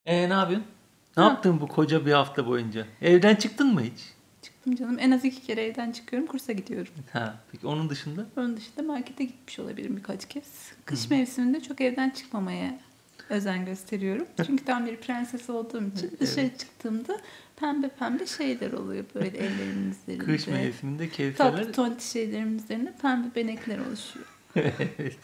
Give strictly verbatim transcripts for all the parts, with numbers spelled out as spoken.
E ne yapıyorsun? Ne Ha. yaptın bu koca bir hafta boyunca? Evden çıktın mı hiç? Çıktım canım. En az iki kere evden çıkıyorum. Kursa gidiyorum. Ha, peki onun dışında? Onun dışında markete gitmiş olabilirim birkaç kez. Kış mevsiminde çok evden çıkmamaya özen gösteriyorum. Çünkü tam bir prenses olduğum için dışarı Evet. çıktığımda pembe pembe şeyler oluyor böyle evlerimin üzerinde. Kış mevsiminde kevserler... Tatlı tonti şeylerin üzerinde pembe benekler oluşuyor. Evet.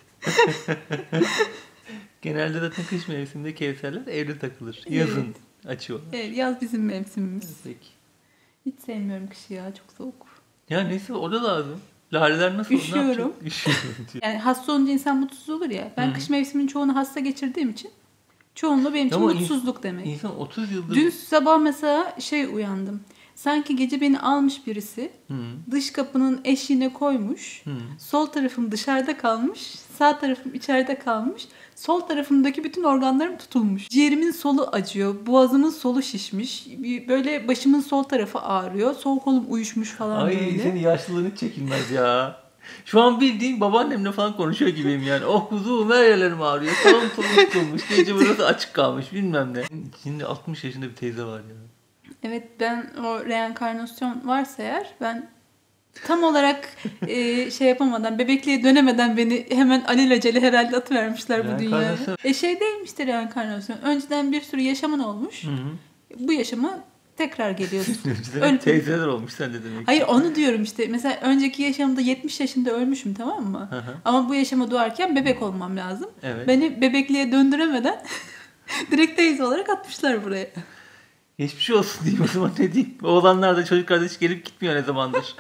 Genelde zaten kış mevsiminde kevserler evde takılır. Evet. Yazın açıyorlar. Evet, yaz bizim mevsimimiz. Peki. Hiç sevmiyorum kışı ya, çok soğuk. Ya neyse o da lazım. Laleler nasıl? Üşüyorum. Ne yapacaksın? Üşüyorum diyor. Yani hasta olunca insan mutsuz olur ya. Ben Hı. kış mevsiminin çoğunu hasta geçirdiğim için çoğunluğu benim için Ama in- mutsuzluk demek. İnsan otuz yıldır... Dün sabah mesela şey uyandım. Sanki gece beni almış birisi. Hı. Dış kapının eşiğine koymuş. Hı. Sol tarafım dışarıda kalmış. Sağ tarafım içeride kalmış. Sol tarafımdaki bütün organlarım tutulmuş. Ciğerimin solu acıyor. Boğazımın solu şişmiş. Bir- Böyle başımın sol tarafı ağrıyor. Sol kolum uyuşmuş falan Ay böyle. senin yaşlılığın hiç çekilmez ya. Şu an bildiğin babaannemle falan konuşuyor gibiyim yani. Oh kuzum her yerlerim ağrıyor. Salon solun tutulmuş. Gece burası açık kalmış bilmem ne. Şimdi altmış yaşında bir teyze var ya. Evet, ben o reenkarnasyon varsa eğer ben tam olarak e, şey yapamadan, bebekliğe dönemeden beni hemen alelacele herhalde atıvermişler bu dünyaya. Reenkarnasyon- E şey değilmiştir reenkarnasyon. Önceden bir sürü yaşamın olmuş. Hı hı. Bu yaşama tekrar geliyorsun. Önceden Öyle- teyzeler olmuş sen de demek. Hayır, onu diyorum işte. Mesela önceki yaşamda yetmiş yaşında ölmüşüm, tamam mı? Hı hı. Ama bu yaşama doğarken bebek olmam lazım. Evet. Beni bebekliğe döndüremeden direkt teyze olarak atmışlar buraya. Geçmiş olsun diyeyim o zaman ne diyeyim. Oğlanlar da çocuklar da hiç gelip gitmiyor ne zamandır.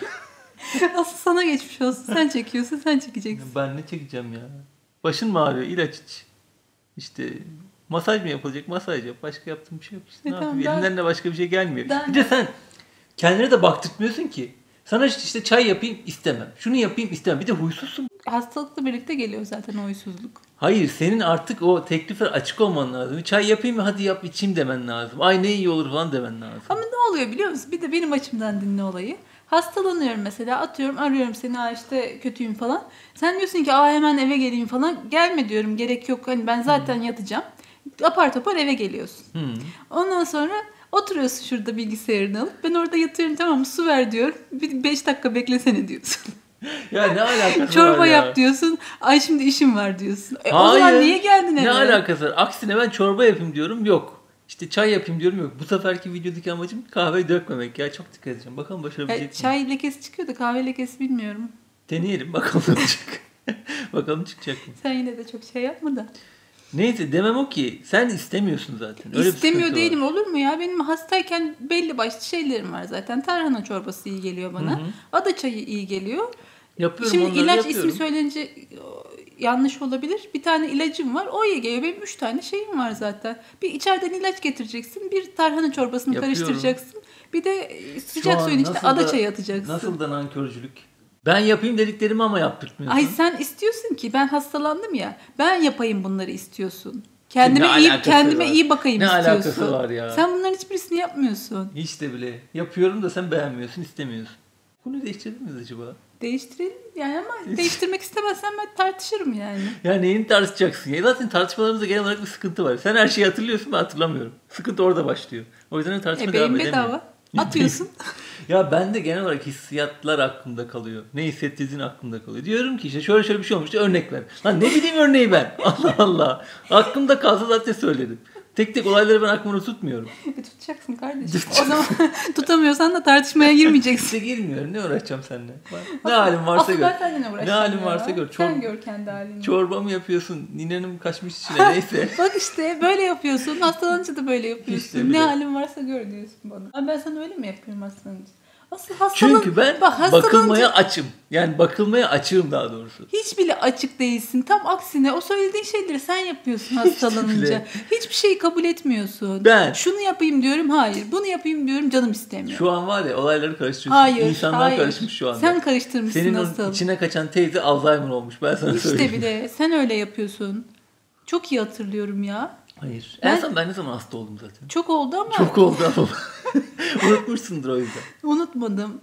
Asıl sana geçmiş olsun. Sen çekiyorsun, sen çekeceksin. Ben ne çekeceğim ya. Başın mı ağrıyor? İlaç iç. İşte masaj mı yapılacak? Masaj yap. Başka yaptığım bir şey yok. İşte E ne tamam, yapayım? ben- Elinden de başka bir şey gelmiyor. Ben- Bir de sen kendine de baktırtmıyorsun ki. Sana işte, işte çay yapayım istemem. Şunu yapayım istemem. Bir de huysuzsun. Hastalıkla birlikte geliyor zaten o huysuzluk. Hayır senin artık o teklifler açık olman lazım. Çay yapayım mı hadi yap içeyim demen lazım. Ay ne iyi olur falan demen lazım. Ama ne oluyor biliyor musun? Bir de benim açımdan dinle olayı. Hastalanıyorum mesela, atıyorum, arıyorum seni, aa işte kötüyüm falan. Sen diyorsun ki aa hemen eve geleyim falan. Gelme diyorum, gerek yok. Hani ben zaten yatacağım. Apar topar eve geliyorsun. Hı. Ondan sonra oturuyorsun şurada bilgisayarını alıp. Ben orada yatıyorum, tamam mı, su ver diyorum. Bir beş dakika beklesene diyorsun. Ya ne alakası var Çorba ya? yap diyorsun. Ay şimdi işim var diyorsun. E, o Hayır. zaman niye geldin eve? Ne alakası var? Aksine ben çorba yapayım diyorum yok. İşte çay yapayım diyorum yok. Bu seferki videodaki amacım kahveyi dökmemek ya. Çok dikkat edeceğim. Bakalım başarabilecek E, miyim? çay lekesi çıkıyor da kahve lekesi bilmiyorum. Deneyelim bakalım ne olacak. Bakalım çıkacak mı? Sen yine de çok şey yapma da. Neyse demem o ki sen istemiyorsun zaten. Öyle bir İstemiyor sıkıntı var. değilim, olur mu ya? Benim hastayken belli başlı şeylerim var zaten. Tarhana çorbası iyi geliyor bana. Hı hı. Ada çayı iyi geliyor. Yapıyorum Şimdi onları ilaç yapıyorum. ismi söylenince o, yanlış olabilir. Bir tane ilacım var. O iyi geliyor. Benim üç tane şeyim var zaten. Bir içeriden ilaç getireceksin. Bir tarhana çorbasını Yapıyorum. karıştıracaksın. Bir de Şu sıcak an suyun içine nasıl ada da- çayı atacaksın. Nasıl da nankörcülük. Ben yapayım dediklerimi ama yaptırtmıyorsun. Ay sen istiyorsun ki ben hastalandım ya. Ben yapayım bunları istiyorsun. Kendime Ne iyi alakası kendime var? iyi bakayım Ne istiyorsun. alakası var ya? Sen bunların hiçbirisini yapmıyorsun. Hiç de bile. Yapıyorum da sen beğenmiyorsun, istemiyorsun. Bunu değiştirelim mi acaba? Değiştirelim yani, ama değiştirmek istemezsen ben tartışırım yani. Ya neyini tartışacaksın? Ya zaten tartışmalarımızda genel olarak bir sıkıntı var. Sen her şeyi hatırlıyorsun, ben hatırlamıyorum. Sıkıntı orada başlıyor. O yüzden tartışma E devam beyin edemiyor. bedava. Atıyorsun. Ya ben de genel olarak hissiyatlar aklımda kalıyor. Ne hissettiğin aklımda kalıyor. Diyorum ki işte şöyle şöyle bir şey olmuştu, örnek ver. Lan ne bileyim örneği ben. Allah Allah. Aklımda kalsa zaten söyledim. Tek tek olayları ben aklımda tutmuyorum. E, tutacaksın kardeşim. O zaman tutamıyorsan da tartışmaya girmeyeceksin. İşte girmiyorum. Ne uğraşacağım seninle? Ne halin varsa Asıl gör. ben seninle uğraşacağım Ne halin ya. varsa gör. Sen Çor- gör kendi halini. Çorba mı yapıyorsun? Ninenim kaçmış içine neyse. Bak işte böyle yapıyorsun. Hastalanınca da böyle yapıyorsun. İşte bile. Ne halin varsa gör diyorsun bana. Abi ben sana öyle mi yapıyorum hastalanınca? Asıl hastalan... Çünkü ben Bak, hastalanınca bakılmaya açım. Yani bakılmaya açığım daha doğrusu. hiç bile açık değilsin. Tam aksine o söylediğin şeyleri sen yapıyorsun hastalanınca. bile. Hiçbir şeyi kabul etmiyorsun. Ben- Şunu yapayım diyorum, hayır. Bunu yapayım diyorum, canım istemiyor. Şu an var ya olayları karıştırıyorsun. Hayır, İnsanlar hayır. karışmış şu anda. Sen karıştırmışsın Senin asıl. o içine kaçan teyze Alzheimer olmuş. Ben sana İşte söyleyeyim. bile sen öyle yapıyorsun. Çok iyi hatırlıyorum ya. Hayır. Ben- En son ben ne zaman hasta oldum zaten? Çok oldu ama Çok oldu ama. Unutmuşsundur o yüzden. unutmadım.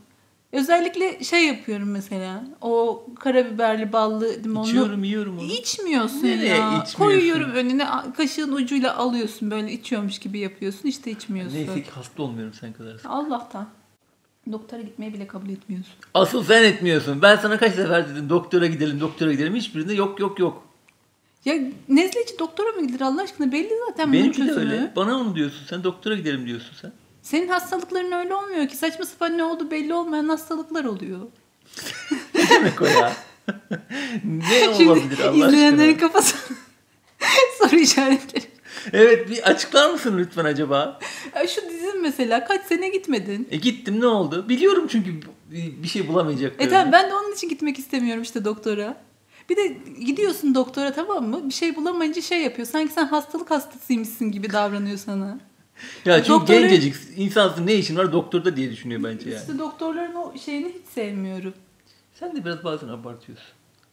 Özellikle şey yapıyorum mesela. O karabiberli, ballı, limonlu. İçiyorum, yiyorum onu. İçmiyorsun Nereye ya. içmiyorsun? Koyuyorum önüne, kaşığın ucuyla alıyorsun. Böyle içiyormuş gibi yapıyorsun. İşte içmiyorsun. Neyse ki hasta olmuyorum sen kadar. Allah'tan. Doktora gitmeyi bile kabul etmiyorsun. Asıl sen etmiyorsun. Ben sana kaç sefer dedim doktora gidelim, doktora gidelim. Hiçbirinde yok yok yok. Ya nezle için doktora mı gidilir Allah aşkına? Belli zaten bunun Benimki de çözümü. öyle. Bana onu diyorsun. Sen doktora gidelim diyorsun sen. Senin hastalıkların öyle olmuyor ki. Saçma sapan ne oldu belli olmayan hastalıklar oluyor. Ne demek o ya? Ne Şimdi olabilir Allah izleyenlerin aşkına? kafasına soru işaretleri. Evet, bir açıklar mısın lütfen acaba? Ya şu dizin mesela kaç sene gitmedin? E gittim, ne oldu? Biliyorum çünkü bir bir şey bulamayacak. E tamam, ben de onun için gitmek istemiyorum işte doktora. Bir de gidiyorsun doktora, tamam mı? Bir şey bulamayınca şey yapıyor. Sanki sen hastalık hastasıymışsın gibi davranıyor sana. Ya çünkü Doktora- gencecik insansın, ne işin var doktorda diye düşünüyor bence yani. İşte doktorların o şeyini hiç sevmiyorum. Sen de biraz bazen abartıyorsun.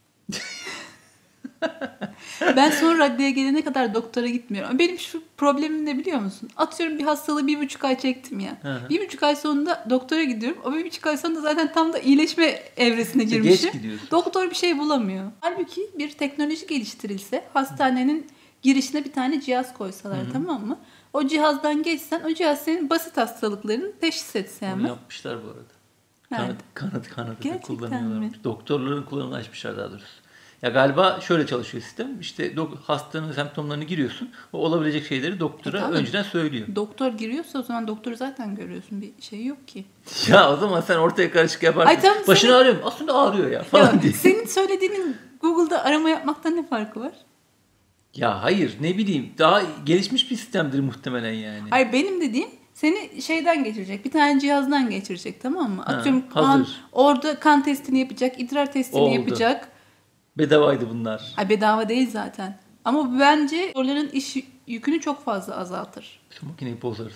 Ben son raddeye gelene kadar doktora gitmiyorum. Benim şu problemim ne biliyor musun? Atıyorum bir hastalığı bir buçuk ay çektim ya. Hı hı. Bir buçuk ay sonunda doktora gidiyorum. O bir buçuk ay sonunda zaten tam da iyileşme evresine İşte girmişim. geç gidiyorsun. Doktor bir şey bulamıyor. Halbuki bir teknoloji geliştirilse, hastanenin girişine bir tane cihaz koysalar, Hı hı. tamam mı? O cihazdan geçsen, o cihaz senin basit hastalıklarını teşhis etse Onu hemen. yapmışlar bu arada. Nerede? Kanat, kanat, kanat Gerçekten kullanıyorlarmış. Doktorların kullanımını açmışlar daha doğrusu. Ya galiba şöyle çalışıyor sistem. İşte dok- hastanın semptomlarını giriyorsun. O olabilecek şeyleri doktora E, tamam. önceden söylüyor. Doktor giriyorsa o zaman doktoru zaten görüyorsun. Bir şey yok ki. Ya o zaman sen ortaya karışık yaparsın. Ay, tamam, Başını senin- ağrıyor mu? Aslında ağrıyor ya falan Ya, diye. senin söylediğinin Google'da arama yapmaktan ne farkı var? Ya hayır, ne bileyim, daha gelişmiş bir sistemdir muhtemelen yani. Hayır, benim dediğim seni şeyden geçirecek. Bir tane cihazdan geçirecek, tamam mı? Ha, Atıyorum hazır. an, orada kan testini yapacak, idrar testini Oldu. yapacak. Bedavaydı bunlar. Ay, bedava değil zaten. Ama bence doktorların iş yükünü çok fazla azaltır. Şu makineyi bozarız.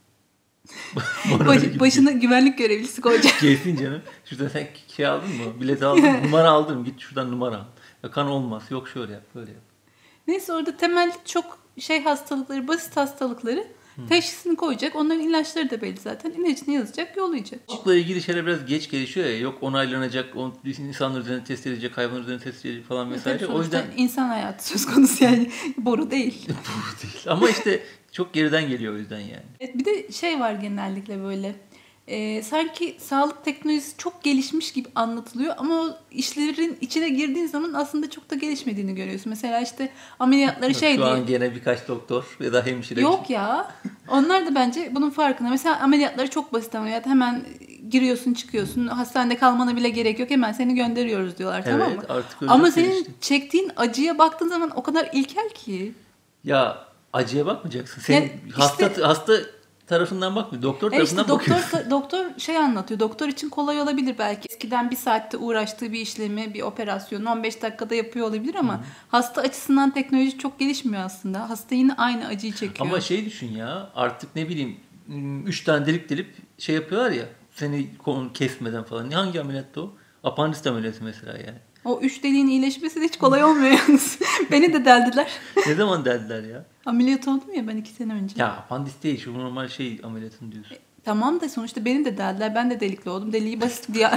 Baş, başına güvenlik görevlisi koyacak. Kesin canım. Şurada sen şey aldın mı? Bilet aldın mı? Numara aldın mı? Git şuradan numara al. Ya kan olmaz. Yok şöyle yap, böyle yap. Neyse, orada temel çok şey hastalıkları, basit hastalıkları teşhisini koyacak. Onların ilaçları da belli zaten. İlacını yazacak, yollayacak. Tıpla ilgili şeyler biraz geç gelişiyor ya. Yok onaylanacak, on, insanlar üzerine test edilecek, hayvanlar üzerine test edilecek falan vesaire. Tabii O sonuçta yüzden insan hayatı söz konusu, yani boru değil. bu değil. Ama işte çok geriden geliyor o yüzden yani. Evet, bir de şey var genellikle böyle. e, sanki sağlık teknolojisi çok gelişmiş gibi anlatılıyor ama o işlerin içine girdiğin zaman aslında çok da gelişmediğini görüyorsun. Mesela işte ameliyatları şey Şu diye. an gene birkaç doktor ya da hemşire. Yok ya. Onlar da bence bunun farkında. Mesela ameliyatları çok basit ameliyat. Hemen giriyorsun, çıkıyorsun. Hastanede kalmana bile gerek yok. Hemen seni gönderiyoruz diyorlar, Evet, tamam mı? artık öyle Ama çok senin gelişti. çektiğin acıya baktığın zaman o kadar ilkel ki. Ya acıya bakmayacaksın. Sen Yani hasta işte- hasta tarafından bakmıyor. Doktor E tarafından işte doktor bakıyorsun. doktor şey anlatıyor. Doktor için kolay olabilir belki. Eskiden bir saatte uğraştığı bir işlemi, bir operasyonu on beş dakikada yapıyor olabilir ama Hı. hasta açısından teknoloji çok gelişmiyor aslında. Hasta yine aynı acıyı çekiyor. Ama şey düşün ya, artık ne bileyim üç tane delik delip şey yapıyorlar ya, seni konu kesmeden falan. Hangi ameliyatta o? Apandist ameliyatı mesela yani. O üç deliğin iyileşmesi de hiç kolay olmuyor yalnız. Beni de deldiler. Ne zaman derdiler ya? Ameliyat oldum ya ben iki sene önce. Ya apandist değil, şu normal şey ameliyatını diyorsun. Tamam da sonuçta beni de deldiler. Ben de delikli oldum. Deliği basit diye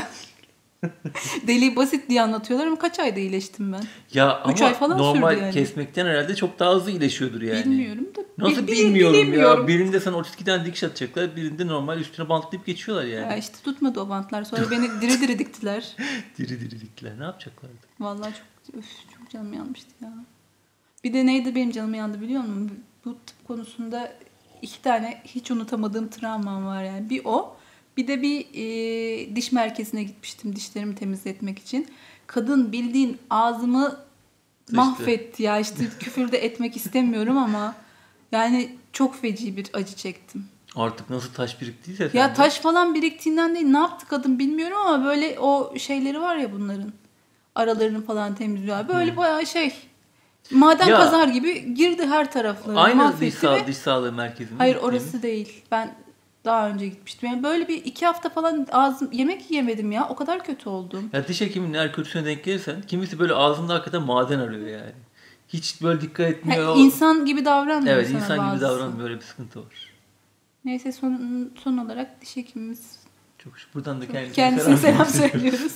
deliği basit diye anlatıyorlar ama kaç ayda iyileştim ben? Ya Üç ama ay falan normal sürdü yani. kesmekten herhalde çok daha hızlı iyileşiyordur yani. Bilmiyorum da. Nasıl Bil- bil- bilmiyorum ya? bilemiyorum. Birinde sana otuz iki tane dikiş atacaklar, birinde normal üstüne bantlayıp geçiyorlar yani. Ya işte tutmadı o bantlar. Sonra beni diri diri diktiler. Diri diri diktiler. Ne yapacaklardı? Vallahi çok öf, çok canım yanmıştı ya. Bir de neydi benim canım yandı biliyor musun? Bu tıp konusunda iki tane hiç unutamadığım travmam var yani. Bir o. Bir de bir e, diş merkezine gitmiştim dişlerimi temizletmek için. Kadın bildiğin ağzımı Sıçtı. mahvetti ya. İşte küfür de etmek istemiyorum ama yani çok feci bir acı çektim. Artık nasıl taş biriktiyse Ya sende. taş falan biriktiğinden değil. Ne yaptı kadın bilmiyorum ama böyle o şeyleri var ya bunların. Aralarını falan temizliyor. Böyle hmm. bayağı şey. Maden Ya, kazar gibi girdi her taraflarına. Aynı diş, ve... sağ, diş sağlığı merkezi mi? Hayır orası değil. Ben daha önce gitmiştim. Yani böyle bir iki hafta falan ağzım yemek yiyemedim ya. O kadar kötü oldum. Ya diş hekiminin eğer kötüsüne denk gelirsen kimisi böyle ağzında hakikaten maden arıyor yani. Hiç böyle dikkat etmiyor. Ha, insan gibi davranmıyor Evet, sana insan bazısı. gibi davranmıyor. Böyle bir sıkıntı var. Neyse son, son olarak diş hekimimiz Çok şükür. Buradan da kendisine, Kendisine selam, selam söylüyoruz.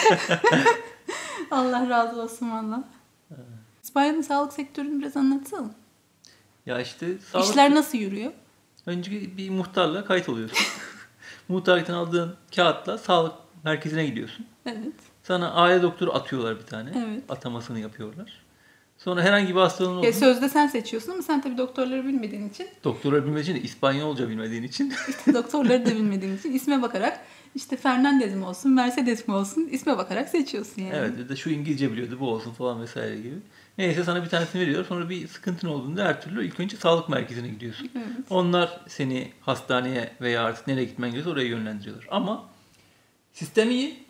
Allah razı olsun valla. İspanya'nın sağlık sektörünü biraz anlatsana. Ya işte sağlık... İşler nasıl yürüyor? Önce bir muhtarla kayıt oluyorsun. Muhtarlıktan aldığın kağıtla sağlık merkezine gidiyorsun. Evet. Sana aile doktoru atıyorlar bir tane. Evet. Atamasını yapıyorlar. Sonra herhangi bir hastalığın olduğunda... Ya sözde sen seçiyorsun ama sen tabii doktorları bilmediğin için. Doktorları bilmediğin için de İspanyolca bilmediğin için. İşte doktorları da bilmediğin için isme bakarak işte Fernandez mi olsun, Mercedes mi olsun isme bakarak seçiyorsun yani. Evet, bir de şu İngilizce biliyordu, bu olsun falan vesaire gibi. Neyse sana bir tanesini veriyor. Sonra bir sıkıntın olduğunda her türlü ilk önce sağlık merkezine gidiyorsun. Evet. Onlar seni hastaneye veya artık nereye gitmen gerekiyorsa oraya yönlendiriyorlar. Ama sistem iyi.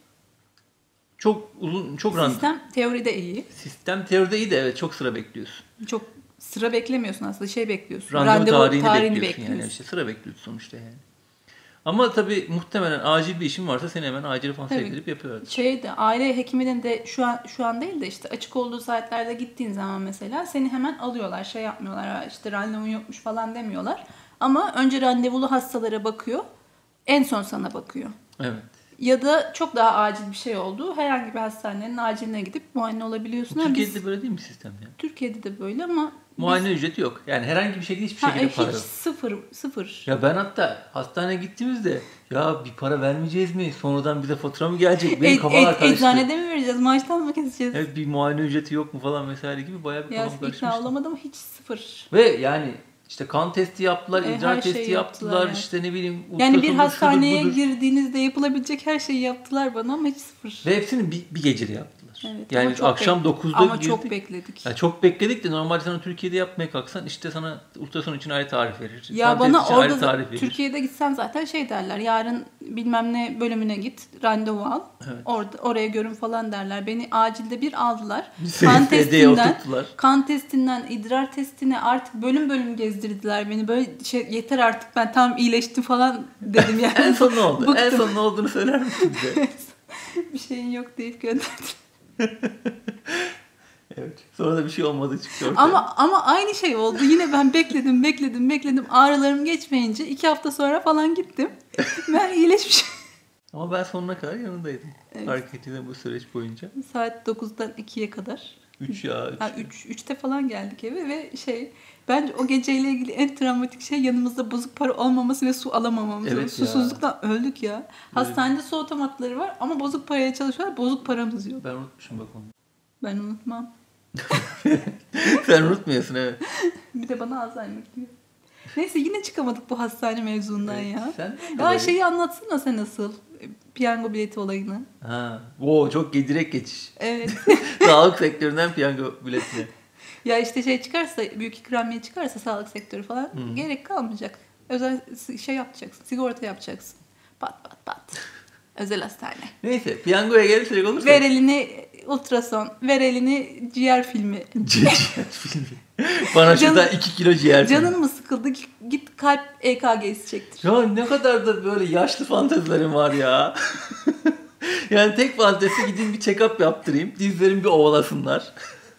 Çok uzun, çok randevu. Sistem teoride iyi. Sistem teoride iyi de evet çok sıra bekliyorsun. Çok sıra beklemiyorsun aslında, şey bekliyorsun. Randevu, Randevu tarihini, tarihini bekliyorsun, bekliyorsun. yani işte sıra bekliyorsun sonuçta yani. Ama tabii muhtemelen acil bir işin varsa seni hemen acil falan sevk edip yapıyorlar. Şey de aile hekiminin de şu an şu an değil de işte açık olduğu saatlerde gittiğin zaman mesela seni hemen alıyorlar. Şey yapmıyorlar, işte randevun yokmuş falan demiyorlar. Ama önce randevulu hastalara bakıyor. En son sana bakıyor. Evet. Ya da çok daha acil bir şey oldu. Herhangi bir hastanenin aciline gidip muayene olabiliyorsun. Ama Türkiye'de biz, böyle değil mi sistem ya? Türkiye'de de böyle ama Muayene biz, ücreti yok. Yani herhangi bir şekilde hiçbir ha, şekilde hiç para yok. sıfır sıfır. Ya ben hatta hastaneye gittiğimizde ya bir para vermeyeceğiz mi? Sonradan bize fatura mı gelecek? Benim E, kafalar e, karıştı. eczanede mi vereceğiz? Maaştan mı keseceğiz? Evet, bir muayene ücreti yok mu falan vesaire gibi bayağı bir Ya kafam ikna karışmıştı. olamadım, hiç sıfır. Ve yani işte kan testi yaptılar, E, idrar her testi şeyi yaptılar, yaptılar yani. işte ne bileyim. Yani bir ultrasonudur, hastaneye şudur, budur. girdiğinizde yapılabilecek her şeyi yaptılar bana ama hiç sıfır. Ve hepsini bir, bir gecede yaptılar. Evet, yani ama çok akşam bek- dokuzda Ama girdik. çok bekledik. Ya çok bekledik de normalde sana Türkiye'de yapmaya kalksan işte sana ultrason için ayrı tarif verir. Ya kan bana testi için ayrı orada tarif verir. Türkiye'de gitsen zaten şey derler. Yarın bilmem ne bölümüne git, randevu al. Evet. Orada oraya görün falan derler. Beni acilde bir aldılar. Bir Kan S F D'ye testinden, oturttular. kan testinden idrar testine artık bölüm bölüm gezdirdiler beni. Böyle şey, yeter artık ben tam iyileştim falan dedim yani. En son ne oldu? Bıktım. En son ne olduğunu söyler misin bize? Bir şeyin yok deyip gönderdim. Evet. Sonra da bir şey olmadı çıktı ortaya. Ama ama aynı şey oldu. Yine ben bekledim, bekledim, bekledim. Ağrılarım geçmeyince iki hafta sonra falan gittim. Ben iyileşmişim. Ama ben sonuna kadar yanındaydım. Evet. Fark ettiğinde bu süreç boyunca. Saat dokuzdan ikiye kadar. üç ya. üç. Ha, üç, üçte falan geldik eve ve şey bence o geceyle ilgili en travmatik şey yanımızda bozuk para olmaması ve su alamamamız. Evet ya. Susuzluktan öldük ya. Hastanede su otomatları var ama bozuk paraya çalışıyorlar. Bozuk paramız yok. Ben unutmuşum bak onu. Ben unutmam. Sen unutmuyorsun evet. Bir de bana Alzheimer diyor. Neyse yine çıkamadık bu hastane mevzundan Evet, ya. sen Ya şeyi anlatsana sen nasıl? Piyango bileti olayını. Ha. Oo, çok direkt geçiş. Evet. Sağlık sektöründen piyango biletine. Ya işte şey çıkarsa, büyük ikramiye çıkarsa sağlık sektörü falan Hı. gerek kalmayacak. Özel şey yapacaksın, sigorta yapacaksın. Pat pat pat. Özel hastane. Neyse piyangoya gelirsek olursa. Ver elini ultrason, ver elini ciğer filmi. Ciğer filmi. Bana Canın- şurada iki kilo ciğer filmi. Canın mı sıkıldı? Git kalp E K G'si çektir. Ya ne kadar da böyle yaşlı fantezilerim var ya. Yani tek fantezi gideyim bir check-up yaptırayım. Dizlerim bir ovalasınlar.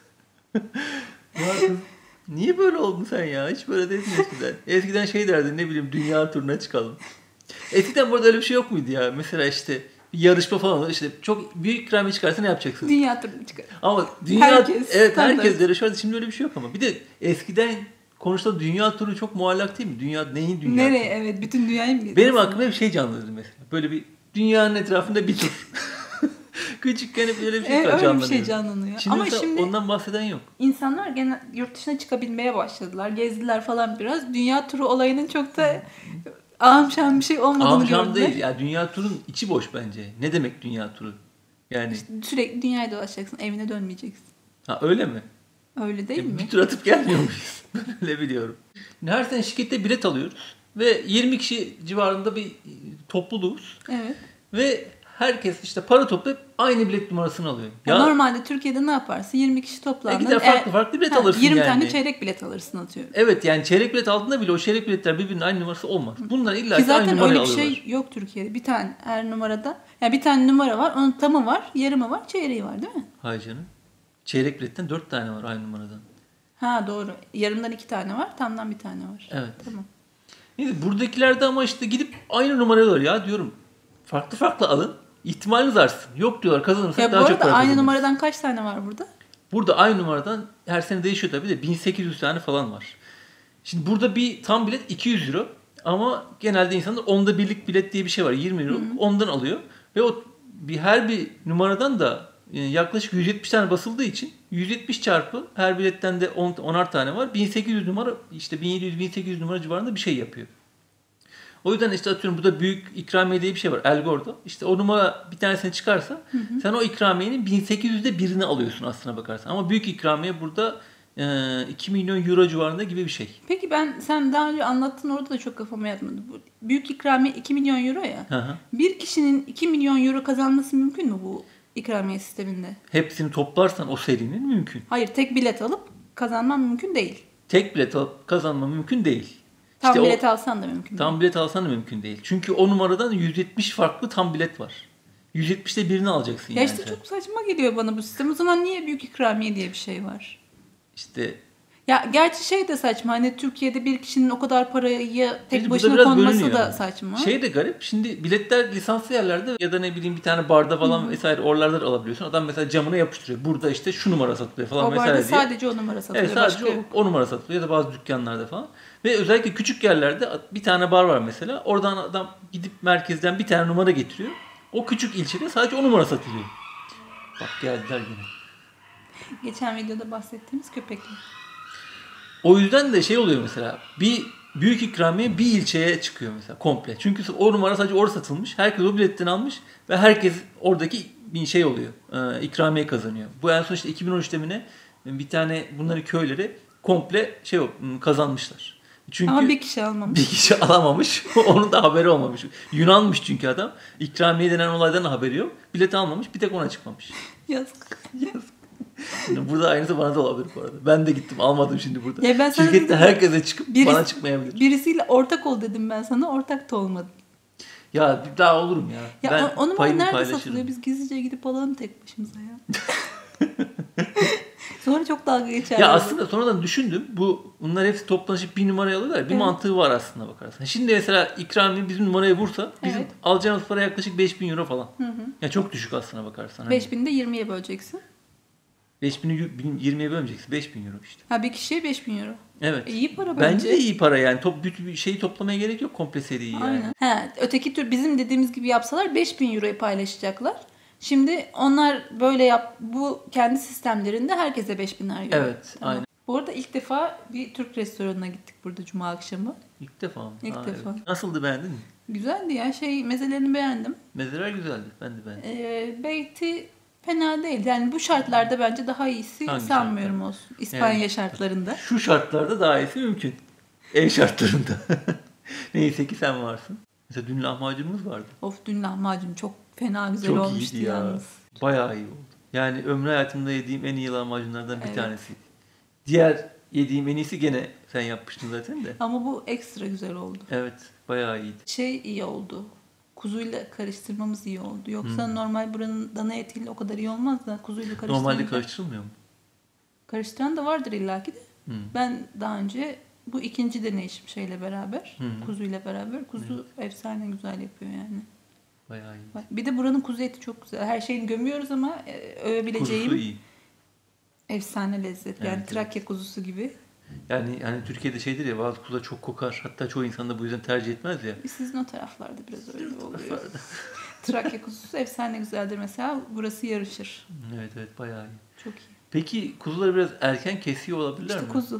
Ya kız, niye böyle oldun sen ya? Hiç böyle değildin eskiden. Eskiden şey derdin ne bileyim dünya turuna çıkalım. Eskiden burada öyle bir şey yok muydu ya? Mesela işte bir yarışma falan olur. İşte çok büyük ikramiye çıkarsa ne yapacaksın? Dünya turuna çıkar. Ama dünya Herkes, evet standart. herkes de öyle. Şu anda şimdi öyle bir şey yok ama. Bir de eskiden konuşulan dünya turu çok muallak değil mi? Dünya neyin dünya Nereye? turu? Evet, bütün dünyayı mı geziyorsun? Benim aklıma bir şey canlandı mesela. Böyle bir dünyanın etrafında bir tur. Küçükken hep öyle bir şey Evet, öyle bir canlanıyor. şey canlanıyor. Şimdi Ama mesela şimdi ondan bahseden yok. İnsanlar genel yurt dışına çıkabilmeye başladılar. Gezdiler falan biraz. Dünya turu olayının çok da ahım şahım bir şey olmadığını Amcam gördüler. değil. Ya dünya turun içi boş bence. Ne demek dünya turu? Yani Sürekli dünyayı dolaşacaksın. Evine dönmeyeceksin. ha öyle mi? Öyle değil E, mi? Bir tur atıp gelmiyor muyuz? Ben öyle biliyorum. Her sene şirkette bilet alıyoruz. Ve yirmi kişi civarında bir topluluğuz. Evet. Ve herkes işte para toplayıp aynı bilet numarasını alıyor. Ya normalde Türkiye'de ne yaparsın? yirmi kişi e toplandın. gider farklı farklı bilet Ha, alırsın yirmi yani. tane çeyrek bilet alırsın atıyorum. Evet yani çeyrek bilet aldığında bile o çeyrek biletler birbirinin aynı numarası olmaz. Bunlar illa Ki ki aynı zaten numarayı öyle bir alıyorlar. şey yok Türkiye'de. Bir tane her numarada. Yani bir tane numara var. Onun tamı var, yarımı var, çeyreği var değil mi? Hayır canım. Çeyrek biletten dört tane var aynı numaradan. Ha doğru. Yarımdan iki tane var, tamdan bir tane var. Evet. Tamam. Neyse buradakilerde ama işte gidip aynı numarayı alıyor ya diyorum. Farklı farklı alın. İhtimaliniz artsın. Yok diyorlar kazanırsak Ya bu daha çok arada para aynı kazanırız. numaradan kaç tane var burada? Burada aynı numaradan her sene değişiyor tabii de bin sekiz yüz tane falan var. Şimdi burada bir tam bilet iki yüz euro ama genelde insanlar onda birlik bilet diye bir şey var. yirmi euro. Ondan alıyor. Ve o bir her bir numaradan da e, yaklaşık yüz yetmiş tane basıldığı için yüz yetmiş çarpı her biletten de on, onar tane var. bin sekiz yüz numara işte bin yedi yüz bin sekiz yüz numara civarında bir şey yapıyor. O yüzden işte atıyorum burada büyük ikramiye diye bir şey var El Gordo. İşte o numara bir tanesini çıkarsa hı hı. sen o ikramiyenin bin sekiz yüzde birini alıyorsun aslına bakarsan. Ama büyük ikramiye burada e, iki milyon euro civarında gibi bir şey. Peki ben sen daha önce anlattın orada da çok kafama yatmadı. Bu büyük ikramiye iki milyon euro ya. Hı hı. Bir kişinin iki milyon euro kazanması mümkün mü bu ikramiye sisteminde? Hepsini toplarsan o serinin mümkün. Hayır, tek bilet alıp kazanmam mümkün değil. Tek bilet alıp kazanma mümkün değil. Tam İşte bilet o, alsan da mümkün tam değil. bilet alsan da mümkün değil. Çünkü o numaradan yüz yetmiş farklı tam bilet var. yüz yetmişte birini alacaksın ya yani. işte sen. çok saçma geliyor bana bu sistem. O zaman niye büyük ikramiye diye bir şey var? İşte Ya gerçi şey de saçma. Hani Türkiye'de bir kişinin o kadar parayı tek burada başına biraz konması bölünüyor. da saçma. Şey de garip. Şimdi biletler lisanslı yerlerde ya da ne bileyim bir tane barda falan Hı-hı. vesaire oralarda da alabiliyorsun. Adam mesela camına yapıştırıyor. Burada işte şu numara satılıyor falan o vesaire barda diye. sadece o numara satılıyor. Evet sadece başka o, o numara satılıyor ya da bazı dükkanlarda falan. Ve özellikle küçük yerlerde bir tane bar var mesela. Oradan adam gidip merkezden bir tane numara getiriyor. O küçük ilçede sadece o numara satılıyor. Bak geldiler yine. Geçen videoda bahsettiğimiz köpekler. O yüzden de şey oluyor mesela. Bir büyük ikramiye bir ilçeye çıkıyor mesela komple. Çünkü o numara sadece orada satılmış. Herkes o biletten almış ve herkes oradaki bir şey oluyor. E, ikramiye kazanıyor. Bu en son işte iki bin on üçte mi ne bir tane bunları köyleri komple şey kazanmışlar. Çünkü ama bir kişi almamış. Bir kişi alamamış. Onun da haberi olmamış. Yunanmış çünkü adam. İkramiye denen olaydan haberi yok. Bileti almamış. Bir tek ona çıkmamış. Yazık. Yazık. Burada aynısı bana da olabilir bu arada. Ben de gittim almadım şimdi burada. Ya ben sana Şirkette dedim, herkese çıkıp birisi, bana çıkmayabilir. Birisiyle ortak ol dedim ben sana. Ortak da olmadın. Ya bir daha olurum ya. Ya ben o, o numara payımı nerede paylaşırım. satılıyor? Biz gizlice gidip alalım tek başımıza ya. Sonra çok dalga geçer. Ya aslında sonradan düşündüm. Bu bunlar hepsi toplanıp bir numaraya alıyorlar. Bir evet. mantığı var aslında bakarsan. Şimdi mesela ikramiye bizim numaraya vursa bizim evet. alacağımız para yaklaşık beş bin euro falan. Hı hı. Ya çok düşük aslına bakarsan. beş bini de yirmiye böleceksin. beş bini yirmiye bölmeyeceksin. beş bin euro işte. Ha bir kişiye beş bin euro. Evet. E, iyi para bence. Bence de iyi para yani. Top, bir şeyi toplamaya gerek yok komple seriyi yani. Aynen. He, öteki tür bizim dediğimiz gibi yapsalar beş bin euroyu paylaşacaklar. Şimdi onlar böyle yap, bu kendi sistemlerinde herkese beş biner euro. Evet, tamam. Aynen. Bu arada ilk defa bir Türk restoranına gittik burada cuma akşamı. İlk defa mı? İlk ha, defa. Evet. Nasıldı, beğendin mi? Güzeldi ya, şey mezelerini beğendim. Mezeler güzeldi, ben de beğendim. Ee, beyti fena değil. Yani bu şartlarda bence daha iyisi Hangi sanmıyorum şartlar? Olsun. İspanya yani, şartlarında. Şu şartlarda daha iyisi mümkün. Ev şartlarında. Neyse ki sen varsın. Mesela dün lahmacunumuz vardı. Of, dün lahmacun çok fena güzel çok olmuştu iyiydi ya. Yalnız. Bayağı iyi oldu. Yani ömrü hayatımda yediğim en iyi lahmacunlardan bir evet. tanesiydi. Diğer yediğim en iyisi gene sen yapmıştın zaten de. Ama bu ekstra güzel oldu. Evet, bayağı iyiydi. Şey iyi oldu. Kuzuyla karıştırmamız iyi oldu. Yoksa hmm. normal buranın dana etiyle o kadar iyi olmaz da kuzuyla karıştırınca. Normalde karıştırılmıyor mu? Karıştıran da vardır illaki de. Hmm. Ben daha önce bu ikinci deneyişim şeyle beraber, hmm. kuzuyla beraber. Kuzu evet. efsane güzel yapıyor yani. Bayağı iyi. Bir de buranın kuzu eti çok güzel. Her şeyini gömüyoruz ama övebileceğim. Kuzusu iyi. Efsane lezzet. Yani evet, Trakya evet. kuzusu gibi. Yani hani Türkiye'de şeydir ya, bazı kuzular çok kokar. Hatta çoğu insan da bu yüzden tercih etmez ya. Sizin o taraflarda biraz öyle oluyor. Trakya kuzusu efsane güzeldir mesela. Burası yarışır. Evet evet, bayağı iyi. Çok iyi. Peki kuzuları biraz erken kesiyor olabilirler işte mi? kuzu.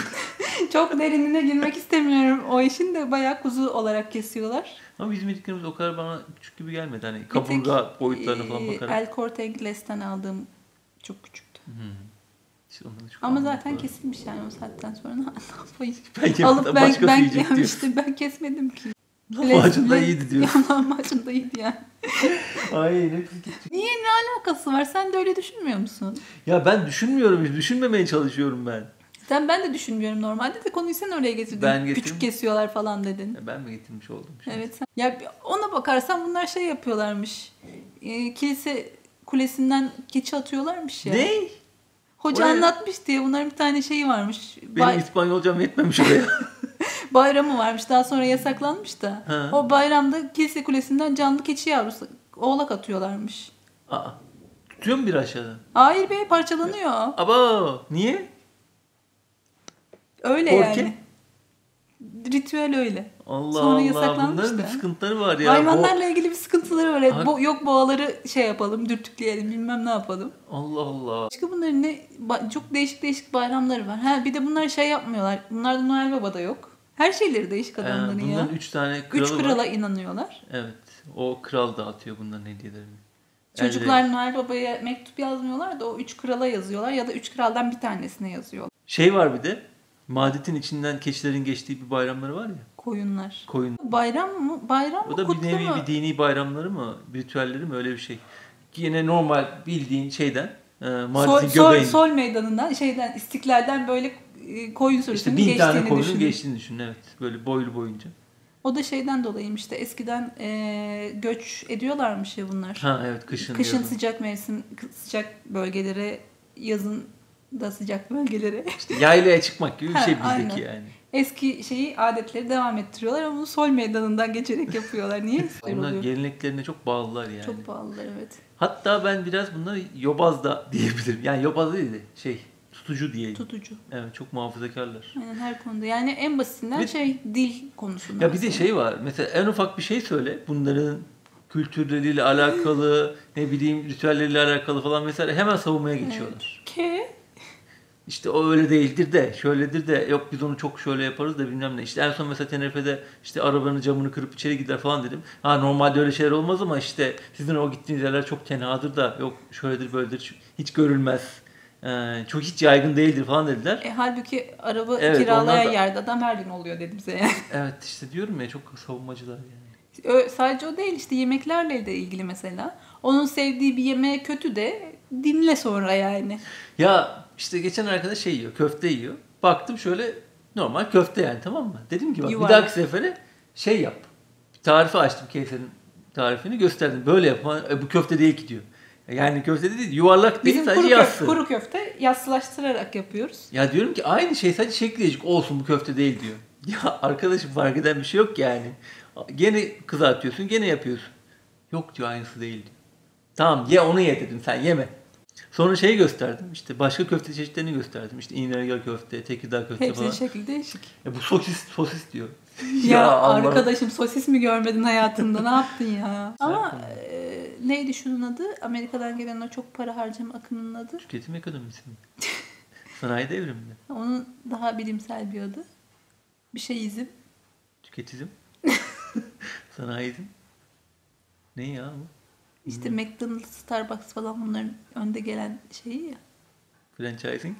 Çok derinine girmek istemiyorum. O işin de bayağı kuzu olarak kesiyorlar. Ama bizim yediklerimiz o kadar bana küçük gibi gelmedi. Hani kaburga boyutlarına falan bakarak. El Corte Ingles'ten aldığım çok küçüktü. Hmm. İşte ama zaten kesilmiş yani o saatten sonra ne yapayım? Ben alıp ben ben yemiştim. Ben kesmedim ki. Lahmacun da iyiydi diyorsun. Lahmacun da iyiydi yani. Ay ne Niye, ne alakası var? Sen de öyle düşünmüyor musun? Ya ben düşünmüyorum. Düşünmemeye çalışıyorum ben. Sen ben de düşünmüyorum normalde de konuyu sen oraya getirdin. Ben küçük kesiyorlar falan dedin. Ya ben mi getirmiş oldum şimdi? Evet. Sen... Ya ona bakarsan bunlar şey yapıyorlarmış. E, kilise kulesinden keçi atıyorlarmış ya. Ne? Hoca oraya... anlatmış diye bunların bir tane şeyi varmış. Benim Bay... İspanyolcam yetmemiş oraya. bayramı varmış. Daha sonra yasaklanmış da. Ha. O bayramda kilise kulesinden canlı keçi yavrusu oğlak atıyorlarmış. Aa, tutuyor mu bir aşağıdan? Hayır be, parçalanıyor. Aba niye? Öyle Korki? yani. Ritüel öyle. Allah Sonra Allah, yasaklanmış bunların bir da. sıkıntıları var ya. Hayvanlarla ilgili bir sıkıntıları var. Ha- Bu, yok boğaları şey yapalım, dürtükleyelim, bilmem ne yapalım. Bu- Allah Allah. Başka bunların ne ba- çok değişik değişik bayramları var. Ha bir de bunlar şey yapmıyorlar. Bunlarda Noel Baba da yok. Her şeyleri değişik Ee, adamların ya. bunların üç tane kralı Üç var. krala inanıyorlar. Evet. O kral dağıtıyor bunların hediyelerini. Çocuklar Elde- Noel Baba'ya mektup yazmıyorlar da o üç krala yazıyorlar ya da üç kraldan bir tanesine yazıyorlar. Şey var bir de. Madetin içinden keçilerin geçtiği bir bayramları var ya. Koyunlar. Koyun. Bayram mı? Bayram mı? O da bir kutlu nevi mu? bir dini bayramları mı? Ritüelleri mi? Öyle bir şey. Yine normal bildiğin şeyden. E, Sol, Madetin sol, göbeğini. sol meydanından şeyden istiklalden böyle e, koyun İşte sürüsünün bin tane geçtiğini koyunun düşünün. geçtiğini düşün. Evet. Böyle boylu boyunca. O da şeyden dolayıymış işte eskiden e, göç ediyorlarmış ya bunlar. Ha evet, kışın. Kışın yazın. sıcak mevsim sıcak bölgelere, yazın da sıcak bölgelere. İşte yaylaya çıkmak gibi bir Ha, şey bizdeki aynen. yani. Eski şeyi adetleri devam ettiriyorlar ama bunu sol meydanından geçerek yapıyorlar. Niye istiyor Onlar oluyor? geleneklerine çok bağlılar yani. Çok bağlılar evet. Hatta ben biraz bunları yobaz da diyebilirim. Yani yobaz değil de şey, tutucu diyelim. Tutucu. Evet, çok muhafazakarlar. Aynen her konuda. Yani en basitinden Bir- şey dil konusunda. Ya bir de mesela. şey var. Mesela en ufak bir şey söyle. Bunların kültürleriyle alakalı, ne bileyim ritüelleriyle alakalı falan mesela hemen savunmaya geçiyorlar. Ke İşte o öyle değildir de, şöyledir de, yok biz onu çok şöyle yaparız da bilmem ne. İşte en son mesela Tenerife'de işte arabanın camını kırıp içeri gider falan dedim. Ha normalde öyle şeyler olmaz ama işte sizin o gittiğiniz yerler çok tenadır da, yok şöyledir böyledir, hiç görülmez. Ee, çok hiç yaygın değildir falan dediler. E, halbuki araba Evet, kiralayan onlar da- yerde adam her gün oluyor dedim size. Yani. Evet işte diyorum ya, çok savunmacılar yani. Ö- Sadece o değil işte yemeklerle de ilgili mesela. Onun sevdiği bir yemeğe kötü de dinle sonra yani. Ya işte geçen arkadaş şey yiyor, köfte yiyor. Baktım şöyle, normal köfte yani, tamam mı? Dedim ki bak Yuvarlak. bir dahaki sefere şey yap. Tarifi açtım, Kevser'in tarifini gösterdim. Böyle yap. E, bu köfte değil ki diyor. Yani köfte değil, yuvarlak değil, Bizim sadece kuru, yassı. köfte, kuru köfte yassılaştırarak yapıyoruz. Ya diyorum ki aynı şey, sadece şekli değişik olsun, bu köfte değil diyor. Ya arkadaşım, fark eden bir şey yok ki yani. Gene kızartıyorsun, gene yapıyorsun. Yok diyor, aynısı değil diyor. Tamam ye, onu ye dedim, sen yeme. Sonra şeyi gösterdim, işte başka köfte çeşitlerini gösterdim. İşte İnegöl köfte, Tekirdağ köfte Hepsinin falan. şekli değişik. E bu sosis, sosis diyor. Ya, Allah'ım. arkadaşım sosis mi görmedin hayatında, ne yaptın ya? Ama konu. e, neydi şunun adı? Amerika'dan gelen o çok para harcama akımının adı. Tüketim ekonomisi mi? Sanayi devriminde. Onun daha bilimsel bir adı. Bir şey izim. Tüketizm. Sanayizm. Ne ya bu? İşte McDonald's, Starbucks falan bunların önde gelen şeyi ya. Franchising.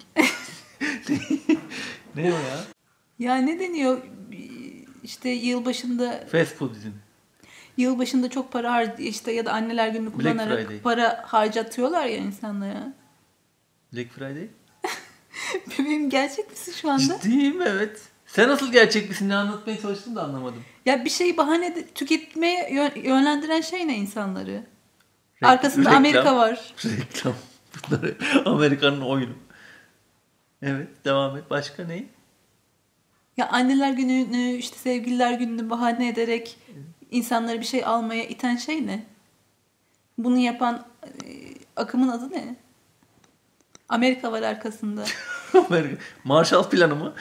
Ne o ya? Ya ne deniyor? İşte yılbaşında Fast foodizm. yılbaşında çok para har işte ya da anneler gününü Black kullanarak Friday. para harcatıyorlar ya insanlara. Black Friday. Bebeğim gerçek misin şu anda? Ciddiyim, evet. Sen nasıl gerçek misin? Ne anlatmaya çalıştın da anlamadım. Ya bir şey bahane de- tüketmeye yön- yönlendiren şey ne insanları? Rek- Arkasında reklam. Amerika var. Reklam. Bunları Amerika'nın oyunu. Evet, devam et. Başka ne? Ya anneler gününü işte sevgililer gününü bahane ederek insanları bir şey almaya iten şey ne? Bunu yapan e, akımın adı ne? Amerika var arkasında. Amerika. Marshall planı mı?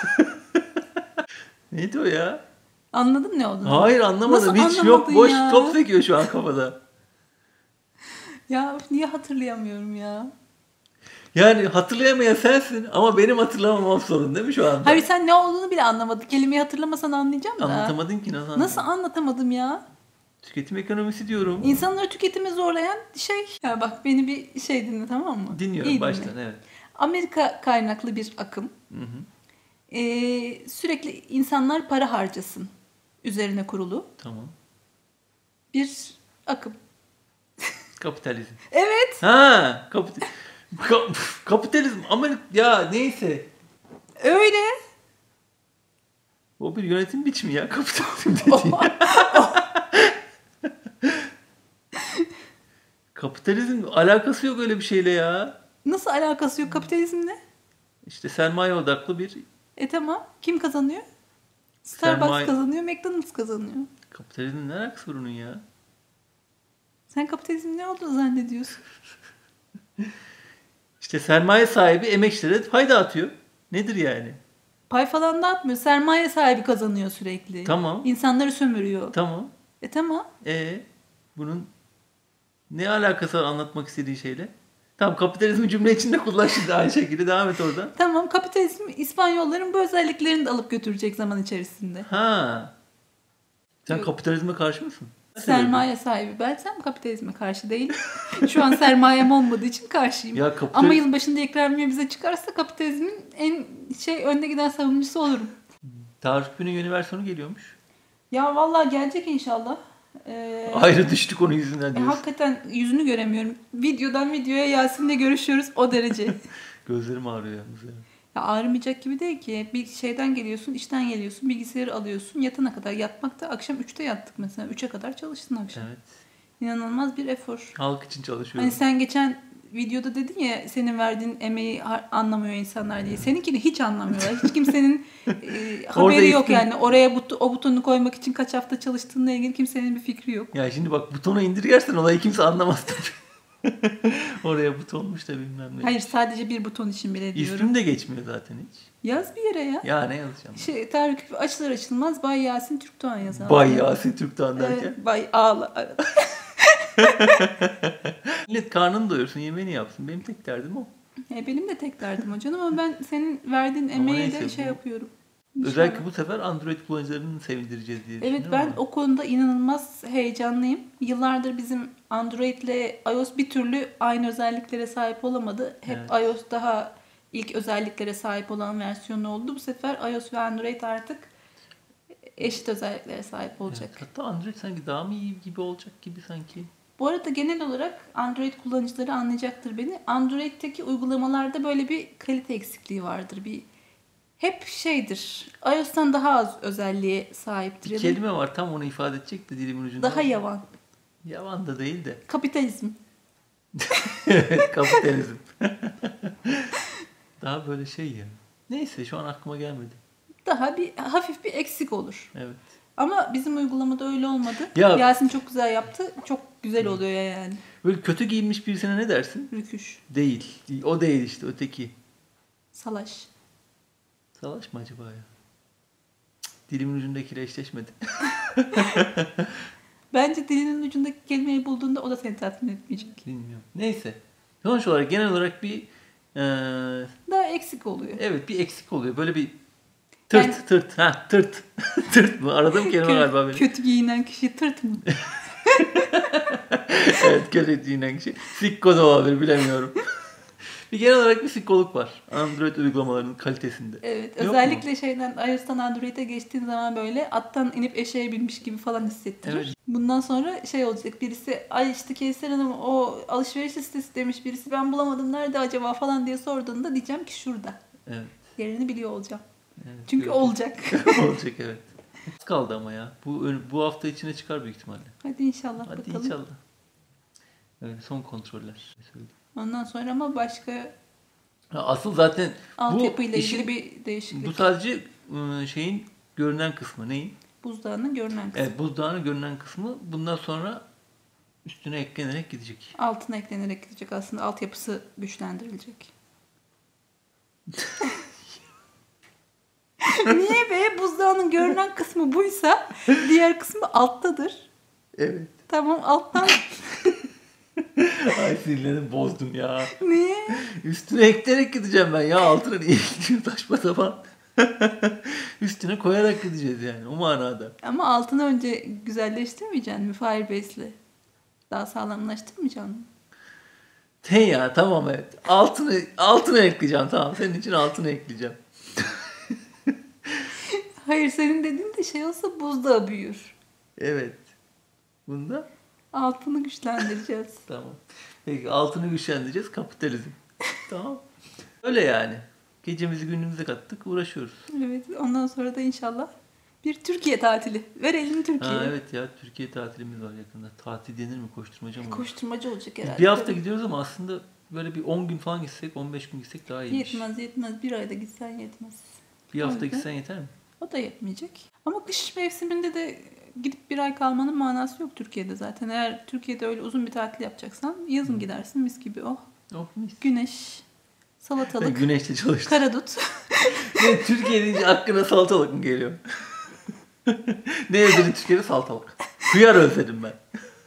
Neydi o ya? Anladın ne olduğunu? Hayır, anlamadım. Nasıl Hiç yok. anlamadın Boş ya? top sekiyor şu an kafada. Ya niye hatırlayamıyorum ya? Yani hatırlayamayan sensin ama benim hatırlamamam sorun değil mi şu anda? Hayır sen ne olduğunu bile anlamadın. Kelimeyi hatırlamasan anlayacağım da. Anlatamadın ki, nasıl Nasıl anlamadın? anlatamadım ya? Tüketim ekonomisi diyorum. İnsanları tüketime zorlayan şey. Ya bak beni bir şey dinle, tamam mı? Dinliyorum İyi dinle. baştan, evet. Amerika kaynaklı bir akım. Hı hı. Ee, sürekli insanlar para harcasın üzerine kurulu Tamam. bir akım. Kapitalizm. Evet. Ha, kapit Ka- kapitalizm. Amerika ya neyse. Öyle. O bir yönetim biçimi ya, kapitalizm dediğin. Kapitalizm alakası yok öyle bir şeyle ya. Nasıl alakası yok kapitalizmle? İşte sermaye odaklı bir E tamam. Kim kazanıyor? Starbucks Sermaye- kazanıyor, McDonald's kazanıyor. Kapitalizmin ne alakası var onun ya? Sen kapitalizmin ne olduğunu zannediyorsun? İşte sermaye sahibi emekçilere pay dağıtıyor. Nedir yani? Pay falan dağıtmıyor. Sermaye sahibi kazanıyor sürekli. Tamam. İnsanları sömürüyor. Tamam. E tamam. E bunun ne alakası var anlatmak istediği şeyle? Tamam, kapitalizmi cümle içinde kullan şimdi aynı şekilde. Devam et oradan. Tamam, kapitalizm İspanyolların bu özelliklerini de alıp götürecek zaman içerisinde. Ha. Sen Yok. kapitalizme karşı mısın? Sermaye sahibi bensem kapitalizme karşı değilim. Şu an sermayem olmadığı için karşıyım. Ya kapitalizm... Ama yılbaşında ikramiye bize çıkarsa kapitalizmin en şey önde giden savunucusu olurum. Tarık Günü yeni versiyonu geliyormuş. Ya vallahi gelecek inşallah. Ee, Ayrı düştük onun yüzünden e, diyorsun. hakikaten yüzünü göremiyorum. Videodan videoya Yasin'le görüşüyoruz o derece. Gözlerim ağrıyor yalnız ya. Ya ağrımayacak gibi değil ki. Bir şeyden geliyorsun, işten geliyorsun, bilgisayarı alıyorsun. Yatana kadar yatmakta. Akşam üçte yattık mesela. üçe kadar çalıştın akşam. Evet. İnanılmaz bir efor. Halk için çalışıyorum. Hani sen geçen videoda dedin ya senin verdiğin emeği ha- anlamıyor insanlar diye. Seninkini hiç anlamıyorlar. Hiç kimsenin e, haberi yok ismi- yani. Oraya but- o butonu koymak için kaç hafta çalıştığınla ilgili kimsenin bir fikri yok. Ya şimdi bak, butonu indirgersen olayı kimse anlamaz tabii. Oraya butonmuş da bilmem ne. Hayır, sadece bir buton için bile diyorum. İsmim de geçmiyor zaten hiç. Yaz bir yere ya. Ya ne yazacağım? Şey, Tarık açılır açılmaz Bay Yasin Türkdoğan yazar. Bay Yasin Türk'ten derken. Evet, Bay Ağla arada. Millet karnını doyursun, yemeğini yapsın. Benim tek derdim o. E, benim de tek derdim hocam ama ben senin verdiğin Ama emeğe de neyse, şey bu- yapıyorum. Özellikle İnşallah. bu sefer Android kullanıcılarını sevindireceğiz diye Evet, düşünüyorum ben ama. o konuda inanılmaz heyecanlıyım. Yıllardır bizim Android ile iOS bir türlü aynı özelliklere sahip olamadı. Hep Evet. iOS daha ilk özelliklere sahip olan versiyonu oldu. Bu sefer iOS ve Android artık eşit özelliklere sahip olacak. Evet, hatta Android sanki daha mı iyi gibi olacak gibi sanki. Bu arada genel olarak Android kullanıcıları anlayacaktır beni. Android'teki uygulamalarda böyle bir kalite eksikliği vardır. Bir hep şeydir. iOS'tan daha az özelliğe sahiptir. Bir ya da kelime var tam onu ifade edecek de dilimin ucunda. daha yavan. Yavan da değil de. Kapitalizm. Kapitalizm. Daha böyle şey ya. Neyse, şu an aklıma gelmedi. Daha bir hafif bir eksik olur. Evet. Ama bizim uygulamada öyle olmadı. Ya- Yasin çok güzel yaptı. Çok güzel oluyor yani. Böyle kötü giyinmiş birisine ne dersin? Rüküş, Değil. O değil işte, öteki. salaş. Savaş mı acaba ya? Cık, dilimin ucundakiyle eşleşmedi. Bence dilinin ucundaki kelimeyi bulduğunda o da seni tatmin etmeyecek. Bilmiyorum. Neyse. Sonuç olarak genel olarak bir eee, Daha eksik oluyor. evet bir eksik oluyor. Böyle bir tırt Yani- tırt. Ha tırt. Tırt mı? Aradığım kelime Kö- galiba benim. Kötü giyinen kişi tırt mı? Evet, kötü giyinen kişi. Sikko da olabilir, bilemiyorum. Bir genel olarak bir sikkoluk var. Android uygulamalarının kalitesinde. Evet. Yok Özellikle şeyden iOS'tan Android'e geçtiğin zaman böyle attan inip eşeğe binmiş gibi falan hissettirir. Evet. Bundan sonra şey olacak. Birisi ay işte Kevser Hanım o alışveriş listesi demiş. Birisi ben bulamadım nerede acaba falan diye sorduğunda diyeceğim ki şurada. Evet. Yerini biliyor olacağım. evet Çünkü evet. olacak. Olacak, evet. Az kaldı ama ya. Bu ön- bu hafta içine çıkar büyük ihtimalle. Hadi inşallah Hadi bakalım. inşallah. Evet, son kontroller. Ondan sonra ama başka Ha, Asıl zaten altyapıyla işin- ilgili bir değişiklik. bu sadece ıı, şeyin görünen kısmı. Neyin? Buzdağının görünen kısmı. Evet, buzdağının görünen kısmı. Bundan sonra üstüne eklenerek gidecek. Altına eklenerek gidecek aslında. Altyapısı güçlendirilecek. Niye be? Buzdağının görünen kısmı buysa diğer kısmı alttadır. Evet. Tamam alttan Ay, sinirlerini bozdum ya. niye? Üstüne ekleyerek gideceğim ben ya. Altına niye gidiyor taşma taban? Üstüne koyarak gideceğiz yani o manada. Ama altını önce güzelleştirmeyeceksin mi Firebase'le? Daha sağlamlaştırmayacaksın mı? Te ya, tamam, evet. Altını altına ekleyeceğim, tamam. Senin için altına ekleyeceğim. Hayır, senin dediğin de şey olsa buzdağı büyür. Evet. Bunda Altını güçlendireceğiz. tamam. Peki, altını güçlendireceğiz, kapitalizm. Tamam. Öyle yani. Gecemizi gündüzümüze kattık, uğraşıyoruz. Evet, ondan sonra da inşallah bir Türkiye tatili. Ver elini Türkiye'ye. Ha, evet ya, Türkiye tatilimiz var yakında. Tatil denir mi, koşturmaca mı? olur? Koşturmacı olacak Biz herhalde. bir hafta gidiyoruz ama aslında böyle bir on gün falan gitsek, on beş gün gitsek daha iyiymiş. Yetmez yetmez. Bir ayda gitsen yetmez. Bir hafta O yüzden- gitsen yeter mi? O da yetmeyecek. Ama kış mevsiminde de gidip bir ay kalmanın manası yok Türkiye'de zaten. Eğer Türkiye'de öyle uzun bir tatil yapacaksan yazın gidersin mis gibi oh. Oh mis. Güneş, Ben salatalık, güneşte çalıştım. karadut. Ne Türkiye deyince aklına salatalık mı geliyor? Ne yedin Türkiye'de salatalık. Hıyar özledim ben.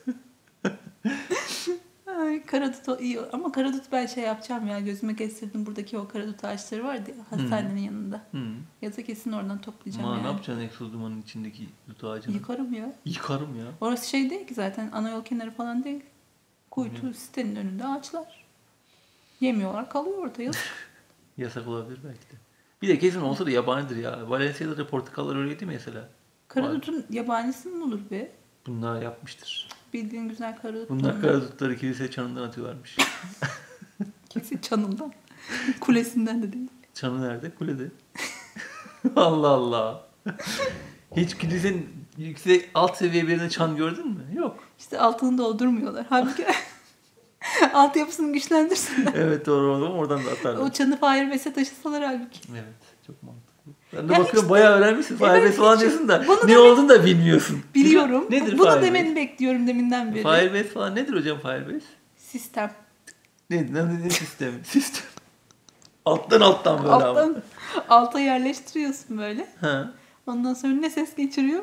Ay, karadut o iyi ama karadut ben şey yapacağım ya gözüme kestirdim buradaki o karadut ağaçları vardı ya hastanenin yanında. Hı. Yaza kesin oradan toplayacağım Ma yani. ne yapacaksın egzoz dumanın içindeki dut ağacını? Yıkarım ya. Yıkarım ya. Orası şey değil ki zaten ana yol kenarı falan değil. Kuytu sitenin önünde ağaçlar. Yemiyorlar kalıyor orada yazık. Yasak olabilir belki de. Bir de kesin olsa da yabanidir ya. Valencia'da da portakallar öyleydi mesela. Karadutun yabanisi mi olur be? Bunlar yapmıştır. Bildiğin güzel karadut. Bunlar karadutları kilise çanından atıyorlarmış. Kesin çanından. Kulesinden de değil. Çanı nerede? Kulede. Allah Allah. Hiç kilisenin yüksek alt seviye birine çan gördün mü? Yok. İşte altını doldurmuyorlar. Halbuki altyapısını güçlendirsinler. Evet doğru oğlum oradan da atarlar. O çanı Firebase taşısalar halbuki. Evet çok mantıklı. Ben de Ya bakıyorum hiç- bayağı öğrenmişsin. Evet, Firebase falan hiç- diyorsun da bunu ne demek- olduğunu da bilmiyorsun. Biliyorum. Nedir Bunu Firebase? demeni bekliyorum deminden beri. Firebase falan nedir hocam Firebase? Sistem. Ne, ne, ne sistemi? Sistem. Alttan alttan böyle ama. Alttan, alta yerleştiriyorsun böyle. Ha. Ondan sonra ne ses geçiriyor?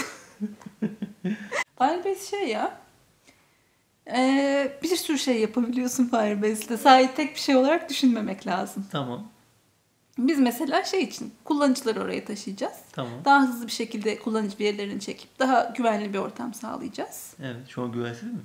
Firebase şey ya. Ee, bir sürü şey yapabiliyorsun Firebase'de. Sadece tek bir şey olarak düşünmemek lazım. Tamam. Biz mesela şey için kullanıcıları oraya taşıyacağız. Tamam. Daha hızlı bir şekilde kullanıcı verilerini çekip daha güvenli bir ortam sağlayacağız. Evet. Şu an güvensiz mi?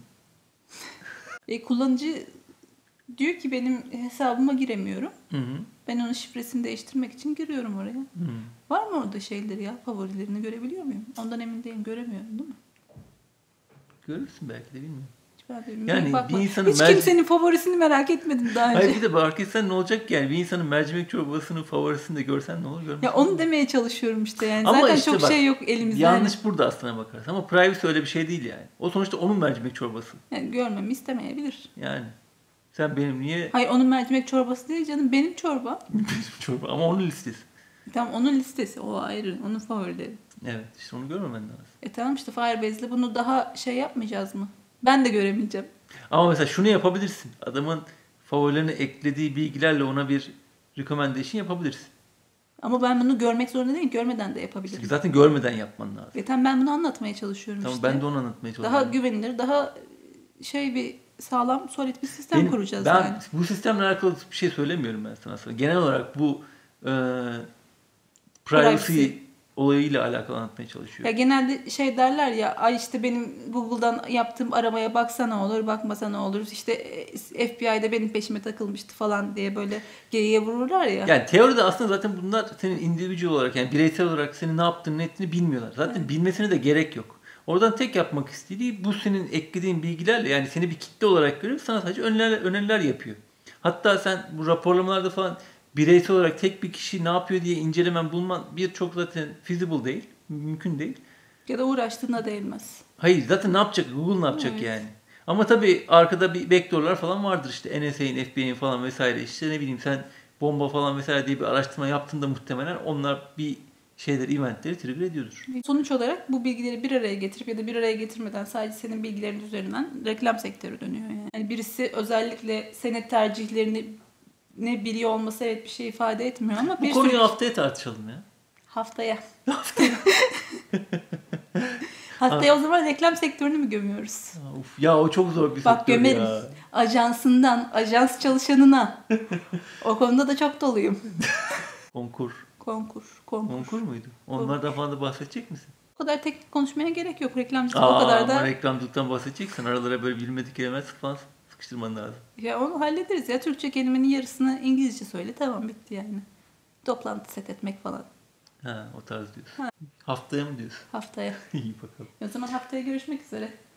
E, kullanıcı diyor ki benim hesabıma giremiyorum. Hı hı. Ben onun şifresini değiştirmek için giriyorum oraya. Hı. Var mı orada şeyleri ya? Favorilerini görebiliyor muyum? Ondan emin değilim. Göremiyorum değil mi? Görürsün belki de bilmiyorum. Hiç ben de Yani bakma. bir insanın Hiç merci- kimsenin favorisini merak etmedim daha önce. Hayır bir de fark etsen ne olacak yani? Bir insanın mercimek çorbasının favorisini de görsen ne olur görmezsen. Ya onu demeye çalışıyorum işte yani. Ama Zaten işte çok bak, şey yok elimizde. yanlış burada aslına bakarsan. Ama privacy öyle bir şey değil yani. O sonuçta onun mercimek çorbası. Yani görmemi istemeyebilir. Yani. Sen benim niye Hayır onun mercimek çorbası değil canım. Benim çorba. benim çorba ama onun listesi. Tamam onun listesi. O ayrı. Onun favorileri. Evet işte onu görmemen lazım. E tamam işte Firebase'le bunu daha şey yapmayacağız mı? Ben de göremeyeceğim. Ama mesela şunu yapabilirsin. Adamın favorilerine eklediği bilgilerle ona bir recommendation yapabilirsin. Ama ben bunu görmek zorunda değilim. Görmeden de yapabilirim. Çünkü zaten görmeden yapman lazım. E tamam ben bunu anlatmaya çalışıyorum Tamam işte. ben de onu anlatmaya çalışıyorum. Daha güvenilir, daha şey bir sağlam, solid bir sistem Benim- kuracağız ben yani. bu sistemle alakalı bir şey söylemiyorum ben sana aslında. Genel olarak bu e, privacy, Privacy. olayıyla alakalı anlatmaya çalışıyorum. Ya genelde şey derler ya, ay işte benim Google'dan yaptığım aramaya baksa ne olur, bakmasa ne olur. İşte e, F B I'de benim peşime takılmıştı falan diye böyle geyiğe vururlar ya. Yani teoride aslında zaten bunlar senin individual olarak yani bireysel olarak senin ne yaptığını ne ettiğini bilmiyorlar. Zaten Evet. bilmesine de gerek yok. Oradan tek yapmak istediği bu senin eklediğin bilgilerle yani seni bir kitle olarak görüp sana sadece öneriler, öneriler yapıyor. Hatta sen bu raporlamalarda falan bireysel olarak tek bir kişi ne yapıyor diye incelemen bulman birçok zaten feasible değil. Mümkün değil. Ya da uğraştığına değmez. Hayır zaten ne yapacak? Google ne yapacak Evet. yani? Ama tabii arkada bir backdoor'lar falan vardır işte N S A'nin, F B I'nin falan vesaire işte ne bileyim sen bomba falan vesaire diye bir araştırma yaptığında muhtemelen onlar bir şeyler, eventleri trigger ediyordur. Sonuç olarak bu bilgileri bir araya getirip ya da bir araya getirmeden sadece senin bilgilerin üzerinden reklam sektörü dönüyor yani. Yani birisi özellikle senin tercihlerini ne biliyor olması evet bir şey ifade etmiyor ama Bu bir konuyu sürü haftaya tartışalım ya. haftaya. Haftaya o zaman reklam sektörünü mü gömüyoruz? Aa, Uf, ya o çok zor bir Bak sektör gömerim. ya. Ajansından, ajans çalışanına. O konuda da çok doluyum. Konkur. Konkur, konkur. Konkur muydu? Onlardan falan da bahsedecek misin? O kadar teknik konuşmaya gerek yok. Reklamcılık Aa, o kadar ama da. reklamcılıktan bahsedeceksen aralara böyle bilmedik kelimeler falan sıkıştırman lazım. Ya onu hallederiz ya. Türkçe kelimenin yarısını İngilizce söyle. Tamam bitti yani. Toplantı set etmek falan. Ha, o tarz diyorsun. Haftaya mı diyorsun? Haftaya. İyi bakalım. O zaman haftaya görüşmek üzere.